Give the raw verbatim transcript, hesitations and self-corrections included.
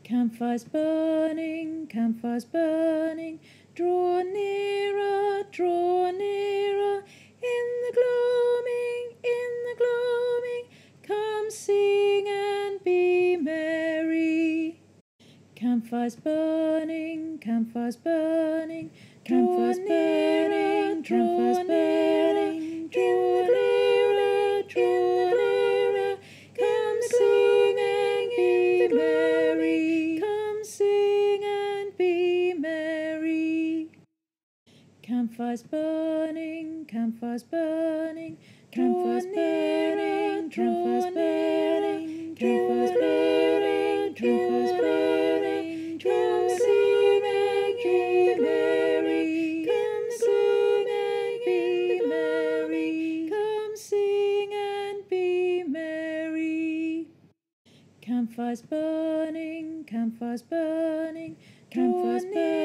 Campfires burning, campfires burning, draw nearer, draw nearer, in the gloaming, in the gloaming, come sing and be merry. Campfires burning, campfires burning, campfires burning, campfires burning, draw nearer, draw nearer, come sing and be merry, come sing and be merry. Campfires burning, campfires burning, campfires burning, campfires burning, campfires burning, campfires burning, come sing and be merry, come sing and be merry, come sing and be merry. Campfires burning, campfires burning, campfires burning.